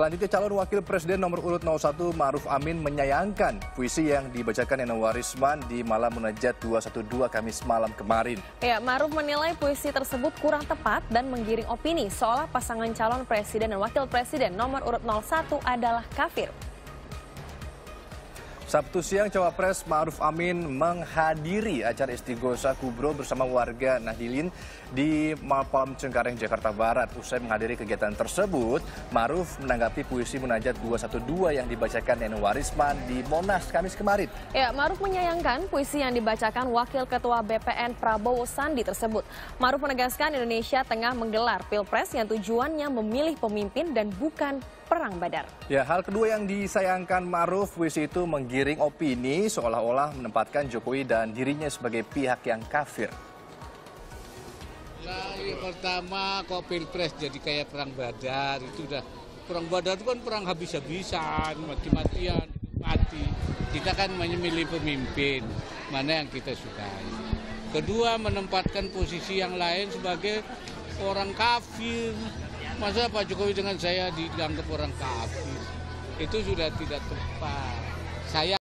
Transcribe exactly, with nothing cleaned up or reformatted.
Selanjutnya, calon wakil presiden nomor urut nol satu Ma'ruf Amin menyayangkan puisi yang dibacakan Enwarisman di malam munajat dua satu dua Kamis malam kemarin. Ya, Ma'ruf menilai puisi tersebut kurang tepat dan menggiring opini seolah pasangan calon presiden dan wakil presiden nomor urut nol satu adalah kafir. Sabtu siang, Cawapres Ma'ruf Amin menghadiri acara Istighosa Kubro bersama warga Nahdliyin di Malpalem Cengkareng, Jakarta Barat. Usai menghadiri kegiatan tersebut, Ma'ruf menanggapi puisi munajat dua satu dua yang dibacakan Enwarisman di Monas Kamis kemarin. Ya, Ma'ruf menyayangkan puisi yang dibacakan Wakil Ketua B P N Prabowo Sandi tersebut. Ma'ruf menegaskan Indonesia tengah menggelar Pilpres yang tujuannya memilih pemimpin dan bukan perang badar. Ya, hal kedua yang disayangkan Ma'ruf, puisi itu menggiring opini seolah-olah menempatkan Jokowi dan dirinya sebagai pihak yang kafir. Nah, yang pertama kok Pilpres jadi kayak perang badar, itu udah perang badar itu kan perang habis-habisan, mati-matian, mati. Kita kan memilih pemimpin mana yang kita sukai. Kedua, menempatkan posisi yang lain sebagai orang kafir. Masa Pak Jokowi dengan saya dianggap orang kafir? Itu sudah tidak tepat. Saya